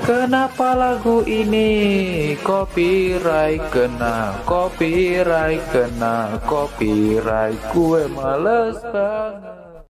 Kenapa lagu ini copyright kena, copyright kena, copyright, gue males banget.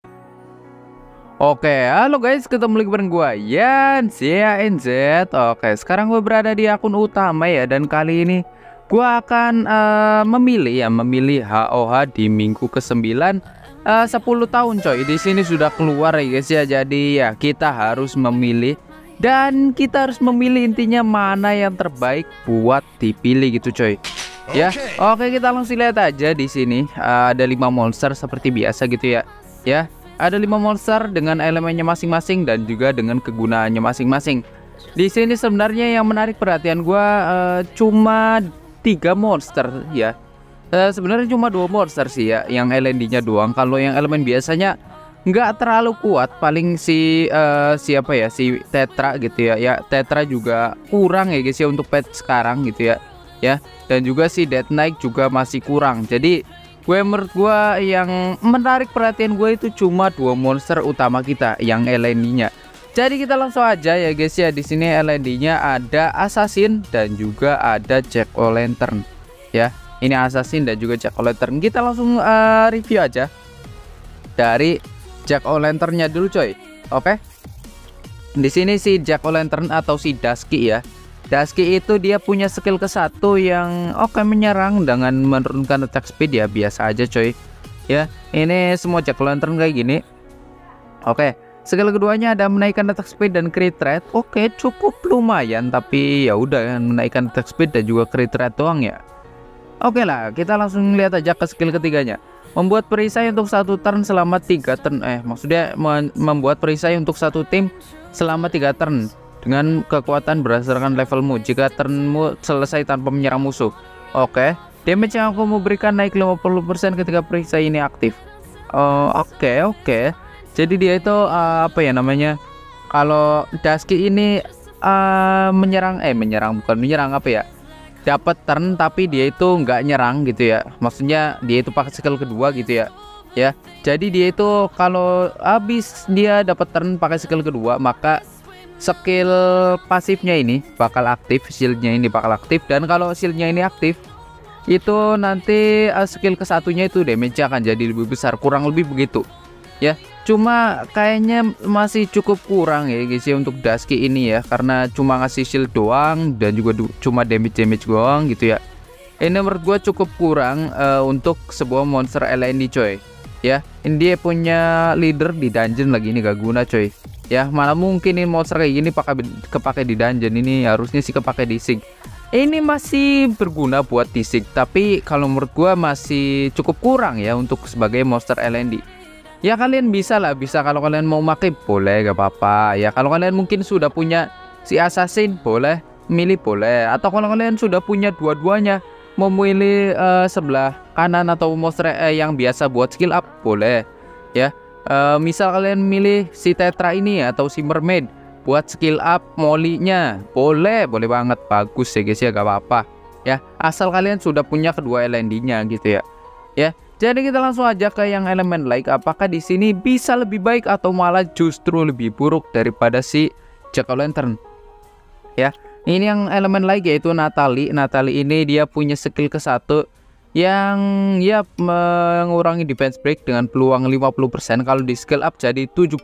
Oke, halo guys, ketemu lagi bareng gue Yan CANZ. Oke, sekarang gue berada di akun utama ya, dan kali ini gue akan memilih HOH di minggu ke-9 10 tahun coy. Di sini sudah keluar ya guys ya. Jadi ya kita harus memilih, dan kita harus memilih intinya mana yang terbaik buat dipilih gitu coy. Ya, oke, kita langsung lihat aja di sini. Ada 5 monster seperti biasa gitu ya. Ya, ada 5 monster dengan elemennya masing-masing dan juga dengan kegunaannya masing-masing. Di sini sebenarnya yang menarik perhatian gua cuma 3 monster ya. Sebenarnya cuma 2 monster sih ya, yang LND-nya doang. Kalau yang elemen biasanya nggak terlalu kuat, paling siapa ya, si Tetra gitu ya. Ya, Tetra juga kurang ya guys ya untuk pet sekarang gitu ya. Ya, dan juga si Death Knight juga masih kurang. Jadi menurut gue yang menarik perhatian gue itu cuma 2 monster utama kita yang LND-nya. Jadi kita langsung aja ya guys ya. Di sini LND-nya ada Assassin dan juga ada Jack-o'-lantern. Ya, ini Assassin dan juga Jack-o'-lantern. Kita langsung review aja dari Jack-o'-lanternnya dulu coy. Oke. Di sini si Jack-o'-lantern atau si Dusky ya. Dusky itu dia punya skill ke-1 yang menyerang dengan menurunkan attack speed ya, biasa aja coy. Ya, ini semua Jack-o'-lantern kayak gini. Oke, skill keduanya ada menaikkan attack speed dan crit rate. Oke, cukup lumayan, tapi ya udah kan, menaikkan attack speed dan juga crit rate doang ya. Oke lah, kita langsung lihat aja ke skill ketiganya. Membuat perisai untuk 1 turn selama 3 turn. Maksudnya membuat perisai untuk 1 tim selama 3 turn dengan kekuatan berdasarkan levelmu jika turnmu selesai tanpa menyerang musuh. Oke, damage yang aku mau berikan naik 50% ketika perisai ini aktif. Oke. Jadi dia itu apa ya namanya? Kalau Dusky ini menyerang bukan menyerang, apa ya? Dapat turn tapi dia itu nggak nyerang gitu ya. Maksudnya dia itu pakai skill kedua gitu ya. Ya, jadi dia itu kalau habis dia dapat turn pakai skill kedua, maka skill pasifnya ini bakal aktif, shieldnya ini bakal aktif, dan kalau shieldnya ini aktif itu nanti skill ke-1-nya itu damage akan jadi lebih besar, kurang lebih begitu ya. Cuma kayaknya masih cukup kurang ya guys ya untuk Dusky ini ya, karena cuma ngasih shield doang dan juga cuma damage doang gitu ya. Ini menurut gue cukup kurang untuk sebuah monster LND coy ya. Ini dia punya leader di dungeon lagi, ini gak guna coy ya. Mana mungkin ini monster kayak gini kepake di dungeon, ini harusnya sih kepake di sig. Ini masih berguna buat di sig, tapi kalau menurut gua masih cukup kurang ya untuk sebagai monster LND. Ya kalian bisa kalau kalian mau pakai boleh, gak apa-apa ya. Kalau kalian mungkin sudah punya si Assassin boleh milih, boleh. Atau kalau kalian sudah punya dua-duanya, mau milih sebelah kanan atau monster yang biasa buat skill up boleh ya. Misal kalian milih si Tetra ini atau si Mermaid buat skill up molly-nya, boleh banget, bagus ya guys ya, gak apa-apa ya, asal kalian sudah punya kedua LND-nya gitu ya. Ya, jadi kita langsung aja ke yang elemen like. Apakah di sini bisa lebih baik atau malah justru lebih buruk daripada si Jack-o'-lantern? Ya, ini yang elemen like yaitu Natalie. Natalie ini dia punya skill ke-1 yang ya mengurangi defense break dengan peluang 50%. Kalau di skill up jadi 75%.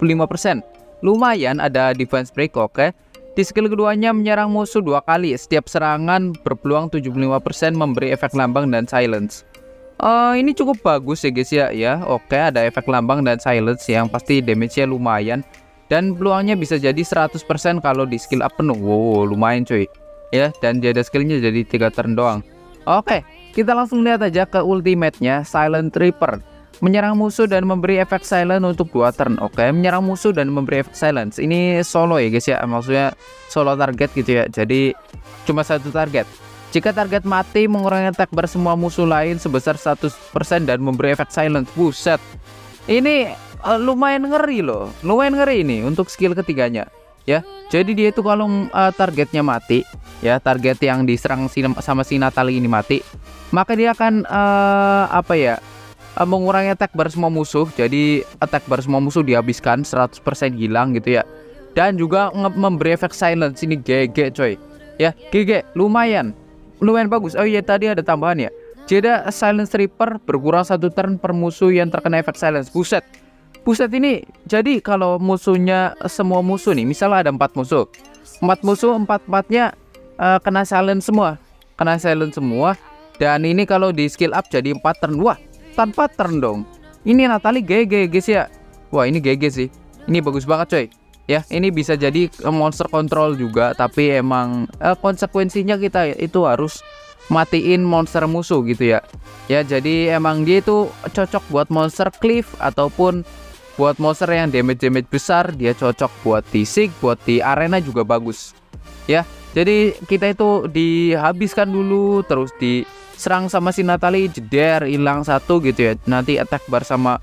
Lumayan ada defense break, oke. Di skill keduanya menyerang musuh 2 kali. Setiap serangan berpeluang 75% memberi efek lambang dan silence. Ini cukup bagus ya guys ya. Ya, oke, ada efek lambang dan silence yang pasti damage-nya lumayan. Dan peluangnya bisa jadi 100% kalau di skill up penuh. Wow, lumayan cuy. Ya, dan dia ada skillnya jadi 3 turn doang. Oke, kita langsung lihat aja ke ultimate-nya, Silent Reaper. Menyerang musuh dan memberi efek silent untuk 2 turn. Oke, menyerang musuh dan memberi efek silence. Ini solo ya guys ya, maksudnya solo target gitu ya. Jadi cuma 1 target. Jika target mati, mengurangi attack bar semua musuh lain sebesar 100% dan memberi efek silent. Buset, ini lumayan ngeri loh. Lumayan ngeri ini untuk skill ketiganya ya. Jadi dia itu kalau targetnya mati ya, target yang diserang sama si Natalie ini mati, maka dia akan mengurangi attack bar semua musuh. Jadi attack bar semua musuh dihabiskan 100% hilang gitu ya. dan juga memberi efek silence. Ini GG coy ya, GG lumayan bagus. Oh iya, tadi ada tambahan ya, jadi silence reaper berkurang 1 turn per musuh yang terkena efek silence. Buset ini. Jadi kalau musuhnya, semua musuh nih, misalnya ada 4 musuh, 4-4-nya kena silence semua, dan ini kalau di skill up jadi 4 turn. Wah, tanpa turn dong. Ini Natalie GG guys ya. Wah, ini GG sih, ini bagus banget coy ya. Ini bisa jadi monster control juga, tapi emang konsekuensinya kita itu harus matiin monster musuh gitu ya. Ya, jadi emang dia itu cocok buat monster cliff ataupun buat monster yang damage besar. Dia cocok buat di sig, buat di arena juga bagus ya. Jadi kita itu dihabiskan dulu, terus diserang sama si Natalie, jeder, hilang 1 gitu ya. Nanti attack bar sama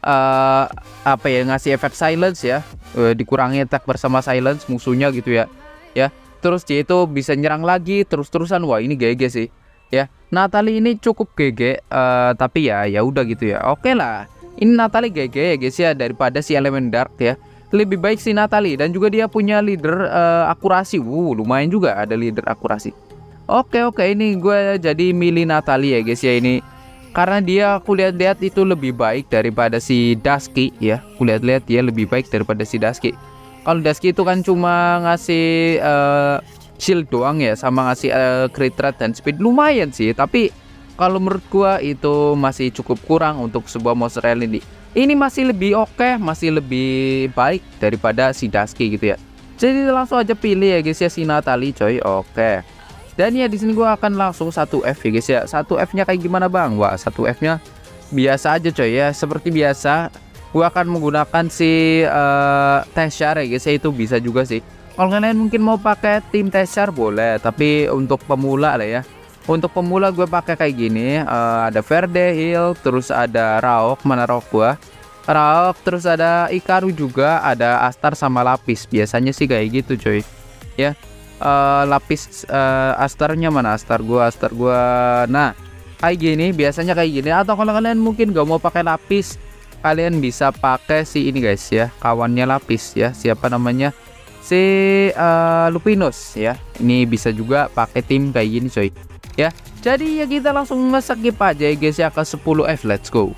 apa ya, ngasih efek silence ya, dikurangi attack bersama silence musuhnya gitu ya. Ya, terus dia itu bisa nyerang lagi terus-terusan. Wah, ini GG sih ya. Natalie ini cukup GG, tapi ya udah gitu ya. Oke lah, ini Natalie GG ya guys ya, daripada si elemen dark ya. Lebih baik si Natalie, dan juga dia punya leader akurasi. Lumayan juga ada leader akurasi. Oke, ini gue jadi milih Natalie ya guys ya ini, karena dia aku lihat-lihat itu lebih baik daripada si Dusky ya. Aku lihat-lihat dia lebih baik daripada si Dusky. Kalau Dusky itu kan cuma ngasih shield doang ya, sama ngasih crit rate dan speed. Lumayan sih, tapi kalau menurut gua itu masih cukup kurang untuk sebuah monster ini. Ini masih lebih oke, masih lebih baik daripada si Dusky gitu ya. Jadi langsung aja pilih ya guys ya, si Natalie coy. Oke. Dan ya di sini gua akan langsung 1F ya guys ya. 1F-nya kayak gimana bang? Wah, 1F-nya biasa aja coy ya. Seperti biasa, gua akan menggunakan si Teshar ya guys ya. Itu bisa juga sih. Kalau kalian mungkin mau pakai tim Teshar boleh, tapi untuk pemula lah ya. Untuk pemula gue pakai kayak gini, ada Verde Hill, terus ada Raok, mana Raok gua? Raok, terus ada Ikaru juga, ada Astar sama Lapis. Biasanya sih kayak gitu coy ya. Lapis, Astarnya mana? Astar gua. Nah, kayak gini, biasanya kayak gini. Atau kalau kalian mungkin gak mau pakai Lapis, kalian bisa pakai si ini guys ya, kawannya Lapis ya. Siapa namanya? Si Lupinos ya. Ini bisa juga pakai tim kayak gini coy ya. Jadi ya kita langsung skip aja ya guys ya ke 10F. Let's go.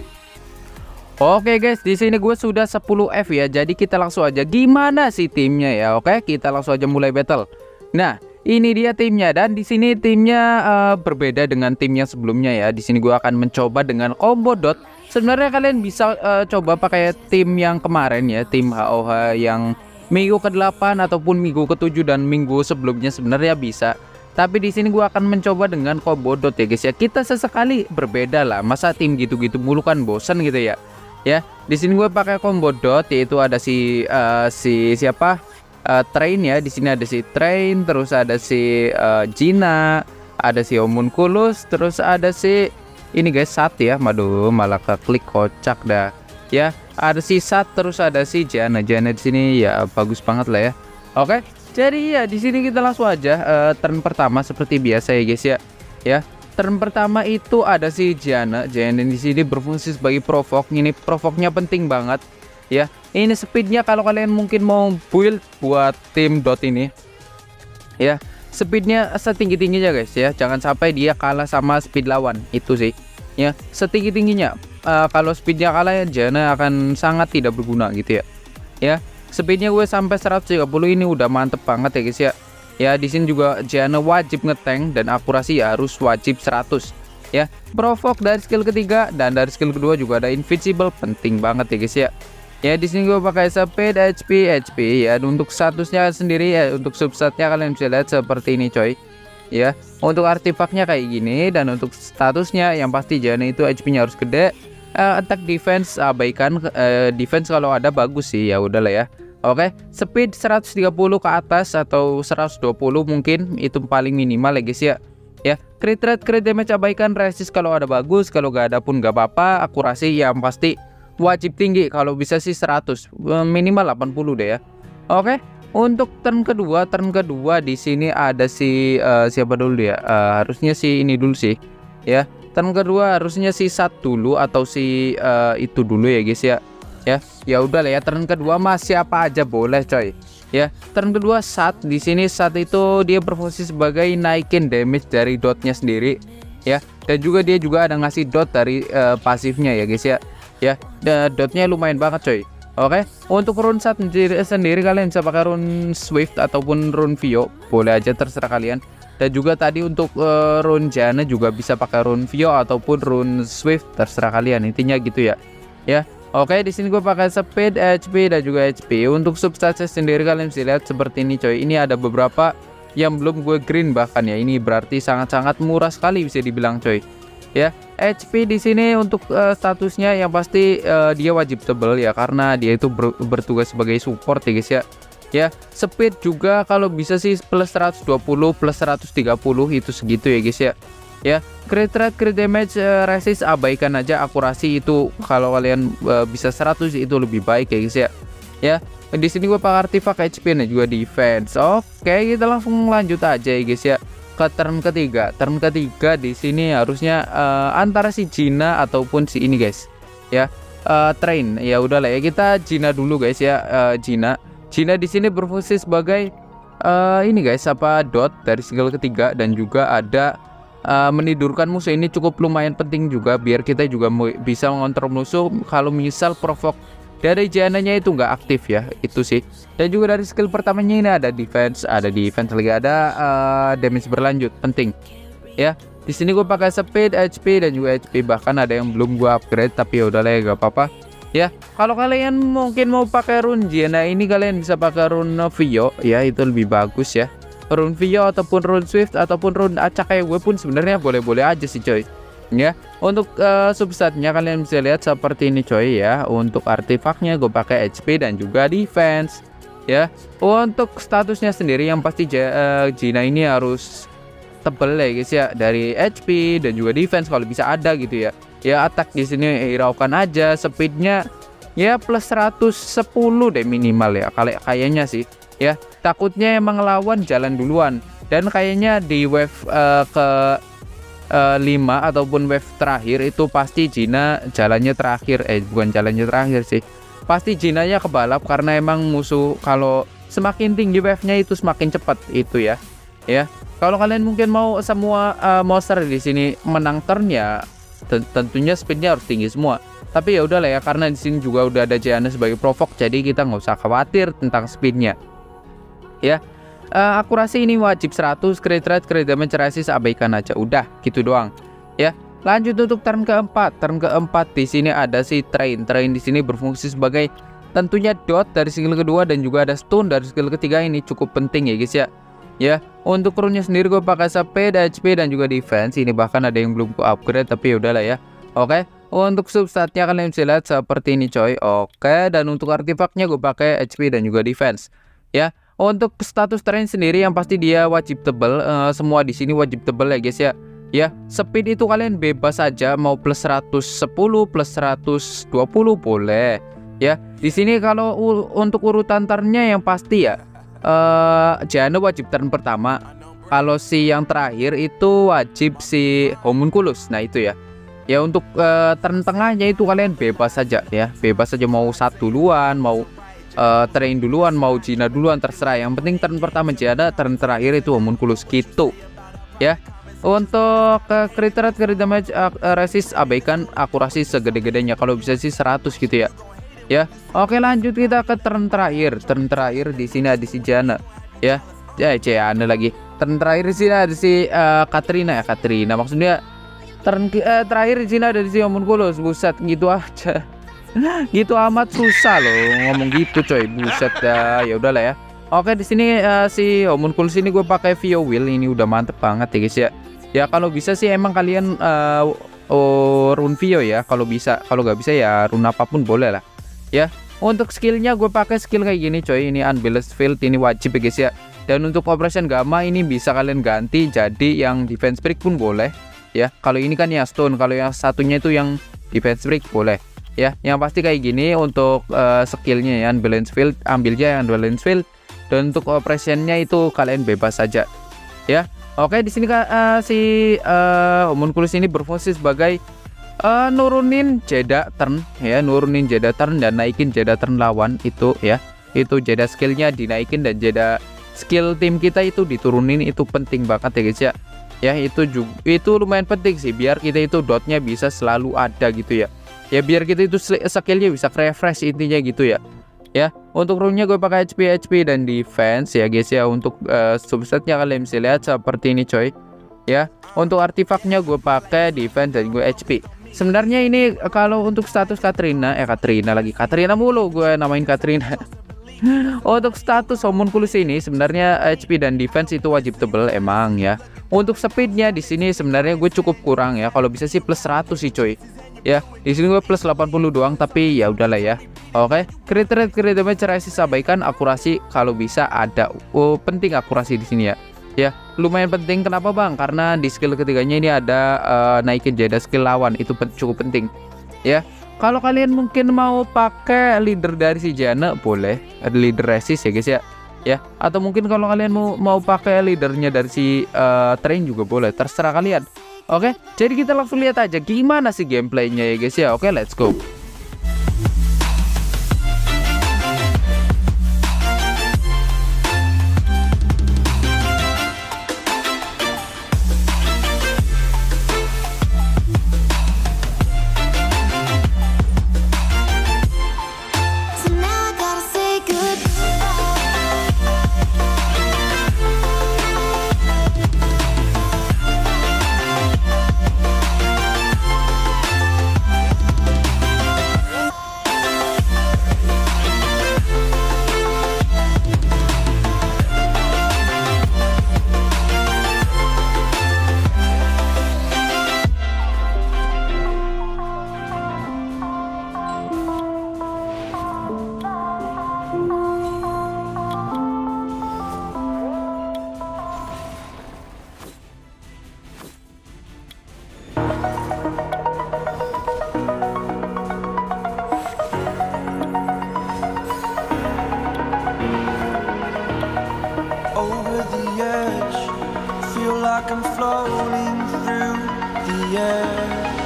Oke guys, di sini gue sudah 10F ya. Jadi kita langsung aja gimana sih timnya ya. Oke, kita langsung aja mulai battle. Nah, ini dia timnya, dan di sini timnya berbeda dengan tim yang sebelumnya ya. Di sini gue akan mencoba dengan combo dot. Sebenarnya kalian bisa coba pakai tim yang kemarin ya, tim HOH yang minggu ke-8 ataupun minggu ke-7 dan minggu sebelumnya sebenarnya bisa. Tapi di sini gua akan mencoba dengan combo dot ya guys ya. Kita sesekali berbeda lah. Masa tim gitu-gitu mulu kan bosan gitu ya. Ya, di sini gue pakai combo dot, yaitu ada si siapa? Train ya. Di sini ada si Train, terus ada si Gina, ada si Homunculus, terus ada si ini guys, Sat ya. Waduh, malah keklik, kocak dah. Ya, ada si Sat, terus ada si Jana. Jana di sini ya bagus banget lah ya. Oke. Jadi ya di sini kita langsung aja turn pertama seperti biasa ya guys ya. Ya, turn pertama itu ada si Jana. Jana di sini berfungsi sebagai provoke. Ini provoke-nya penting banget ya. Ini speednya kalau kalian mungkin mau build buat tim dot ini ya, speednya setinggi-tingginya guys ya. Jangan sampai dia kalah sama speed lawan, itu sih ya, setinggi-tingginya. Kalau speednya kalah ya Jana akan sangat tidak berguna gitu ya. Ya, speednya gue sampai 130 ini udah mantep banget ya guys ya. Ya, di sini juga Jana wajib ngetank dan akurasi ya harus wajib 100 ya. Provoke dari skill ketiga dan dari skill kedua juga ada invincible, penting banget ya guys ya. Ya, di sini gue pakai speed, HP ya. Untuk statusnya sendiri ya, untuk substatnya kalian bisa lihat seperti ini coy. Ya, untuk artefaknya kayak gini, dan untuk statusnya yang pasti Jana itu HP-nya harus gede. Attack defense abaikan, defense kalau ada bagus sih, ya udahlah ya. Oke, speed 130 ke atas atau 120 mungkin itu paling minimal ya guys ya. Ya, crit rate, crit damage abaikan, resist kalau ada bagus, kalau gak ada pun gak apa-apa. Akurasi yang pasti wajib tinggi, kalau bisa sih 100, minimal 80 deh ya. Oke, untuk turn kedua di sini ada si siapa dulu ya? Harusnya si ini dulu sih. Ya, turn kedua harusnya si Sat dulu atau si itu dulu ya guys ya. Ya udah lah ya, turn kedua masih apa aja boleh coy. Ya, turn kedua saat di sini saat itu dia berfungsi sebagai naikin damage dari dotnya sendiri ya, dan juga dia juga ada ngasih dot dari pasifnya ya guys ya. Ya, dotnya lumayan banget coy. Oke, untuk rune saat sendiri kalian bisa pakai rune Swift ataupun rune Vio, boleh aja terserah kalian. Dan juga tadi untuk rune Jana juga bisa pakai rune Vio ataupun rune Swift, terserah kalian. Intinya gitu ya. Ya, oke, di sini gue pakai speed, HP dan juga HP. Untuk substats sendiri kalian bisa lihat seperti ini coy. Ini ada beberapa yang belum gue green bahkan ya. Ini berarti sangat-sangat murah sekali bisa dibilang coy. Ya, HP di sini untuk statusnya yang pasti dia wajib tebel ya, karena dia itu bertugas sebagai support ya guys ya. Ya, speed juga kalau bisa sih plus 120 plus 130 itu segitu ya guys ya. Ya, crit rate, crit damage, resist abaikan aja, akurasi itu kalau kalian bisa 100 itu lebih baik ya guys ya. Ya, di sini gue pakai artifak HP dan juga defense. Oke, kita langsung lanjut aja ya guys ya ke turn ketiga. Turn ketiga di sini harusnya antara si Gina ataupun si ini guys. Ya, train. Ya udahlah ya, kita Gina dulu guys ya. Gina di sini berfungsi sebagai ini guys, apa dot dari skill ketiga, dan juga ada menidurkan musuh. Ini cukup lumayan penting juga biar kita juga bisa mengontrol musuh kalau misal provoke dari Jananya itu nggak aktif ya, itu sih. Dan juga dari skill pertamanya ini ada defense lagi, ada damage berlanjut, penting ya. Di sini gue pakai speed, HP dan juga HP, bahkan ada yang belum gue upgrade, tapi ya udahlah ya, gak apa-apa ya. Kalau kalian mungkin mau pakai rune Jana ini, kalian bisa pakai rune Vio ya, itu lebih bagus ya. Rune Vio ataupun rune Swift ataupun rune acak kayak gue pun sebenarnya boleh-boleh aja sih coy. Ya, untuk substatnya kalian bisa lihat seperti ini coy ya. Untuk artefaknya gue pakai HP dan juga defense ya. Untuk statusnya sendiri yang pasti Gina ini harus tebel ya guys ya, dari HP dan juga defense kalau bisa ada gitu ya. Ya, attack di sini hiraukan aja, speednya ya plus 110 deh minimal ya, kayaknya sih ya. Takutnya emang lawan jalan duluan, dan kayaknya di wave ke 5 ataupun wave terakhir itu pasti Gina jalannya terakhir, bukan jalannya terakhir sih, pasti Jinanya kebalap, karena emang musuh kalau semakin tinggi wave-nya itu semakin cepat itu ya. Ya, kalau kalian mungkin mau semua monster di sini menang turn ya, tentunya speednya harus tinggi semua. Tapi ya udahlah ya, karena di sini juga udah ada Jana sebagai provoke, jadi kita nggak usah khawatir tentang speednya ya. Akurasi ini wajib 100, crit rate, crit damage, resist abaikan aja, udah gitu doang ya. Lanjut untuk turn keempat. Turn keempat di sini ada si train di sini berfungsi sebagai tentunya dot dari skill kedua, dan juga ada stun dari skill ketiga. Ini cukup penting ya guys ya. Ya, untuk rune-nya sendiri gue pakai speed, HP dan juga defense. Ini bahkan ada yang belum ku upgrade, tapi udahlah ya. Oke, untuk substatnya kalian bisa lihat seperti ini coy. Oke, dan untuk artefaknya gue pakai HP dan juga defense ya. Untuk status train sendiri yang pasti dia wajib tebel, semua di sini wajib tebel ya guys ya. Ya, speed itu kalian bebas saja, mau plus 110, plus 120 boleh. Ya, di sini kalau untuk urutan turnnya yang pasti ya, Jana wajib turn pertama. Kalau si yang terakhir itu wajib si Homunculus. Nah itu ya. Ya, untuk turn tengahnya itu kalian bebas saja ya, bebas saja mau satu duluan, mau train duluan, mau Gina duluan, terserah. Yang penting turn pertama Jana, turn terakhir itu Homunculus gitu ya. Untuk crit rate, crit damage, resist abaikan, akurasi segede-gedenya, kalau bisa sih 100 gitu ya. Ya, oke, lanjut kita ke turn terakhir. Turn terakhir di sini ada si Jana ya. Jana lagi. Turn terakhir di sini ada si Katrina ya, Katrina maksudnya. Turn terakhir di sini ada si Homunculus. Buset, gitu aja. Gitu amat susah loh ngomong gitu coy, buset dah. Ya udahlah ya. Oke, di sini si Homunculus ini gue pakai Vio Will, ini udah mantep banget ya guys ya. Ya, kalau bisa sih emang kalian rune Vio ya, kalau bisa. Kalau nggak bisa ya rune apapun boleh lah ya. Untuk skillnya gue pakai skill kayak gini coy, ini Unbalanced Field, ini wajib ya guys ya. Dan untuk Operation Gamma ini bisa kalian ganti jadi yang Defense Break pun boleh ya. Kalau ini kan yang Stone, kalau yang satunya itu yang Defense Break boleh ya. Yang pasti kayak gini untuk skillnya ya, Unbalanced Field, ambil aja yang Unbalanced Field. Dan untuk operationnya itu kalian bebas saja ya. Oke, di sini si Homunculus ini berfungsi sebagai nurunin jeda turn ya, nurunin jeda turn dan naikin jeda turn lawan itu ya. Itu jeda skillnya dinaikin dan jeda skill tim kita itu diturunin, itu penting banget ya guys ya. Ya itu lumayan penting sih biar kita itu dotnya bisa selalu ada gitu ya. Ya biar kita itu skillnya bisa refresh intinya gitu ya. Ya untuk runnya gue pakai HP dan defense ya guys ya. Untuk subsetnya kalian bisa lihat seperti ini coy. Ya untuk artifaknya gue pakai defense dan gue HP. Sebenarnya ini kalau untuk status Katrina mulu gue namain Katrina. Untuk status homunculus ini sebenarnya HP dan defense itu wajib tebel emang ya. Untuk speednya di sini sebenarnya gue cukup kurang ya. Kalau bisa sih plus 100 sih coy. Ya, di sini gue plus 80 doang tapi ya udahlah ya. Oke, crit damage resist abaikan, akurasi kalau bisa ada. Oh, penting akurasi di sini ya. Ya, lumayan penting. Kenapa bang? Karena di skill ketiganya ini ada naikin jeda skill lawan, itu cukup penting. Ya, kalau kalian mungkin mau pakai leader dari si Jana boleh, ada leader resist ya guys ya. Ya, atau mungkin kalau kalian mau pakai leadernya dari si train juga boleh, terserah kalian. Oke, jadi kita langsung lihat aja gimana sih gameplaynya ya guys ya. Oke, let's go. like I'm floating through the air.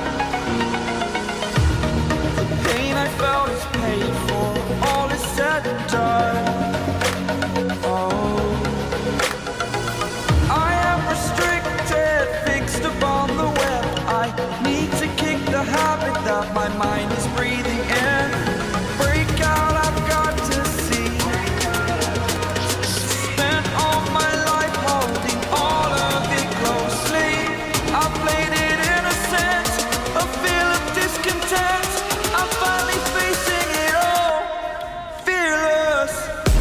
The pain I felt is paid for, all is said and done. Oh, I am restricted, fixed upon the web. I need to kick the habit that my mind is breathing in. Break out, I've got to see. Spent all my life holding all of it closely. I played it innocent, a feel of discontent. I'm finally facing it all, fearless.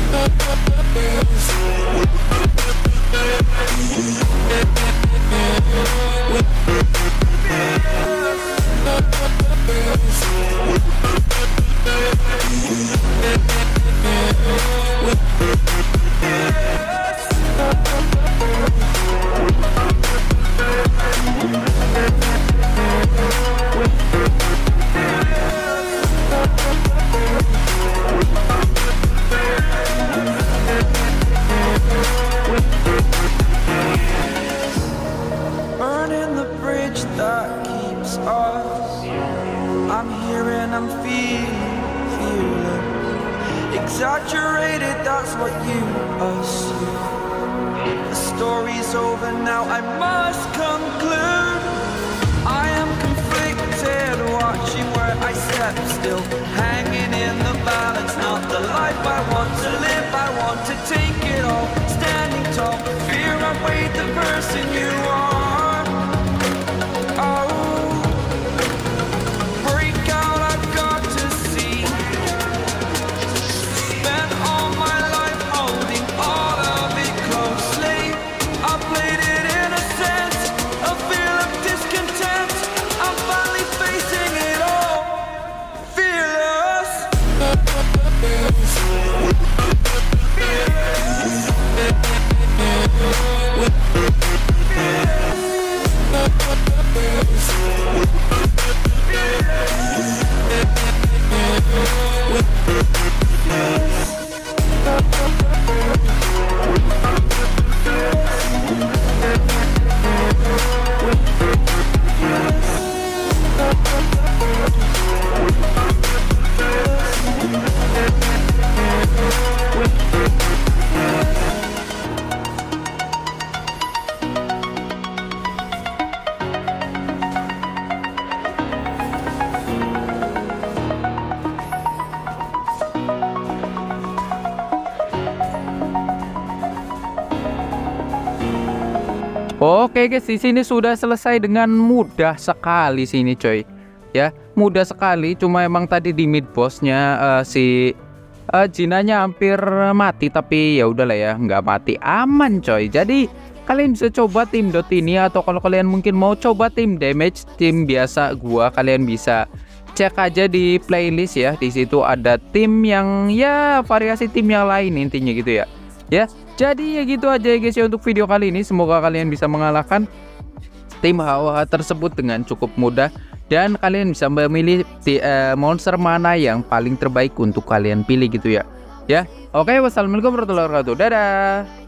Burning the bridge that keeps us. I'm here and I'm feeling exaggerated, that's what you assume. The story's over now, I must conclude. I am conflicted, watching where I step still, hanging in the balance. Not the life I want to live, I want to take it all. Standing tall, fear I weighed the person you are. Yeah. Oke guys, di sini sudah selesai dengan mudah sekali sini coy. Ya, mudah sekali. Cuma emang tadi di mid bossnya si Jinanya hampir mati, tapi ya udahlah ya, nggak mati, aman coy. Jadi kalian bisa coba tim dot ini, atau kalau kalian mungkin mau coba tim damage, tim biasa gua, kalian bisa cek aja di playlist ya. Di situ ada tim yang ya variasi tim yang lain intinya gitu ya. Ya, jadi ya gitu aja ya guys ya untuk video kali ini. Semoga kalian bisa mengalahkan tim HOH tersebut dengan cukup mudah, dan kalian bisa memilih monster mana yang paling terbaik untuk kalian pilih gitu ya. Ya, oke, wassalamualaikum warahmatullahi wabarakatuh. Dadah.